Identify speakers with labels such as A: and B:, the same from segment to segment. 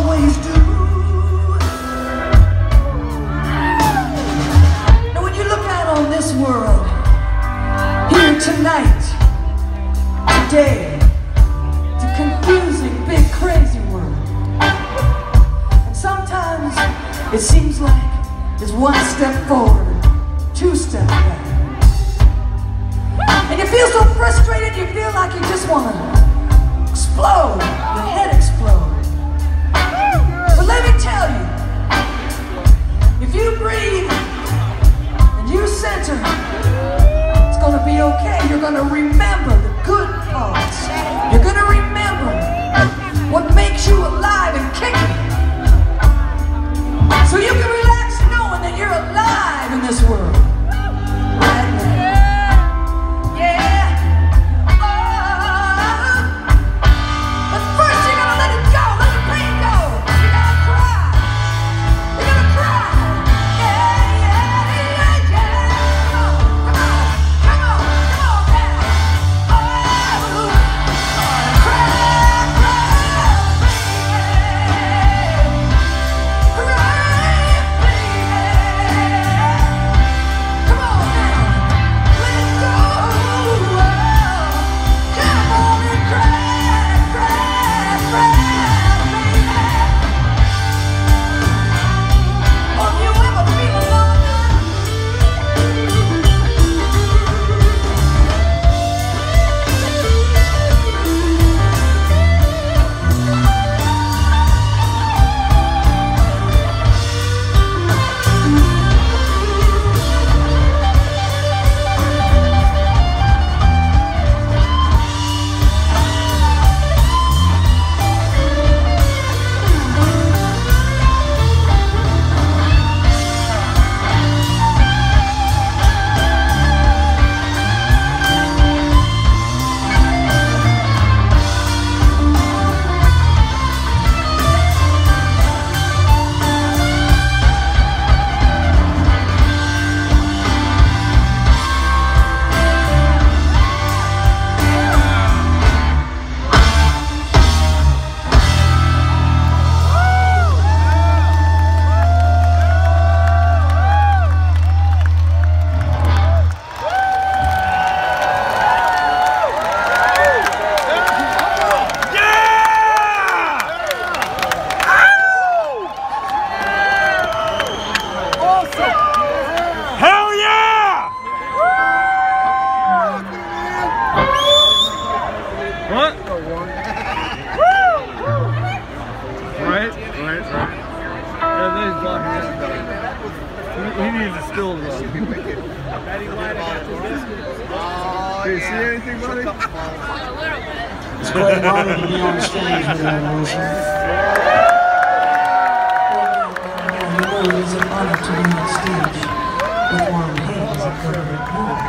A: always do. Now when you look out on this world, here tonight, today, it's a confusing, big, crazy world. And sometimes it seems like there's one step forward, two steps back. And you feel so frustrated, you feel like you just want to explode, your head explode. But let me tell you, if you breathe and you center, it's going to be okay. You're going to remember the good parts. You're going to remember what makes you alive and kicking. So you can relax knowing that you're alive in this world. Right now.
B: He needs to still though. Do you see anything, buddy?
A: It's quite an honor to be on the stage with you, Wilson. It really is an honor to be on stage with Warren Haynes and Governor Moore.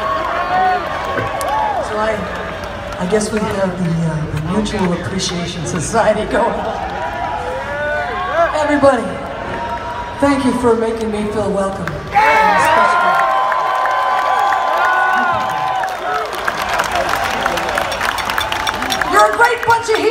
A: So I guess we have the Mutual Appreciation Society going on. Everybody, thank you for making me feel welcome. You're a great bunch of